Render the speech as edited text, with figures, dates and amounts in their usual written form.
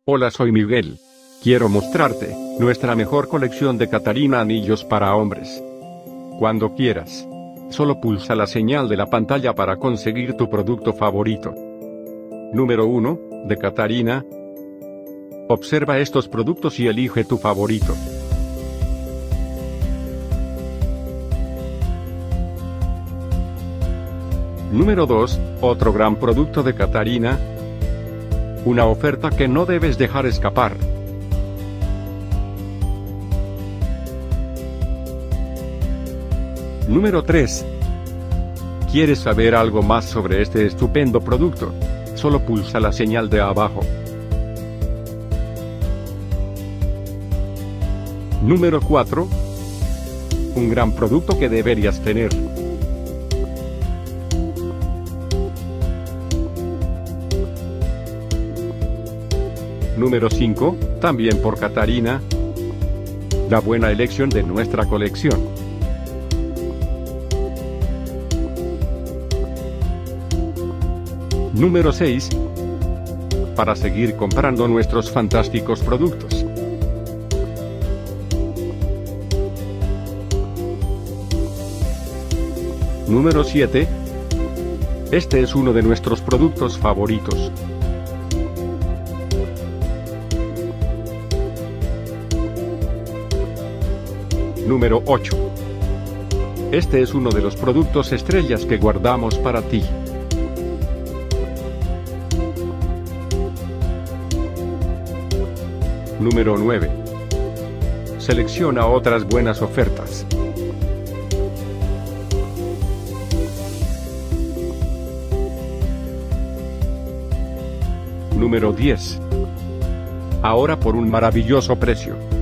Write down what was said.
Hola, soy Miguel. Quiero mostrarte nuestra mejor colección de Catarina anillos para hombres. Cuando quieras, solo pulsa la señal de la pantalla para conseguir tu producto favorito. Número 1, de Catarina. Observa estos productos y elige tu favorito. Número 2, otro gran producto de Catarina. Una oferta que no debes dejar escapar. Número 3. ¿Quieres saber algo más sobre este estupendo producto? Solo pulsa la señal de abajo. Número 4. Un gran producto que deberías tener. Número 5, también por Catarina. La buena elección de nuestra colección. Número 6. Para seguir comprando nuestros fantásticos productos. Número 7. Este es uno de nuestros productos favoritos. Número 8. Este es uno de los productos estrellas que guardamos para ti. Número 9. Selecciona otras buenas ofertas. Número 10. Ahora por un maravilloso precio.